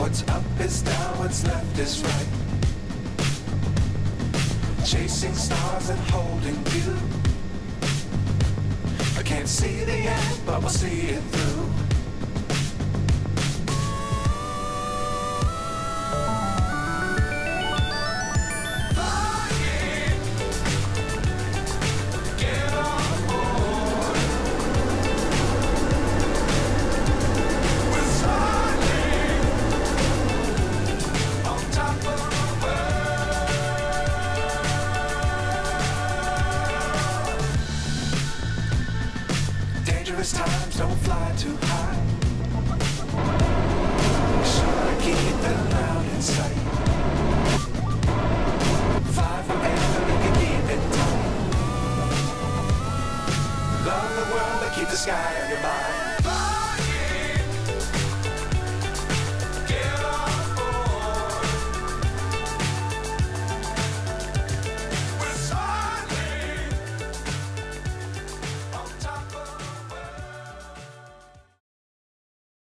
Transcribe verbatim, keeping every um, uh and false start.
What's up is down, what's left is right. Chasing stars and holding you. I can't see the end, but we'll see it through. Dangerous times, don't fly too high. Be sure to keep the ground in sight. Fly forever if you keep it tight. Love the world, but keep the sky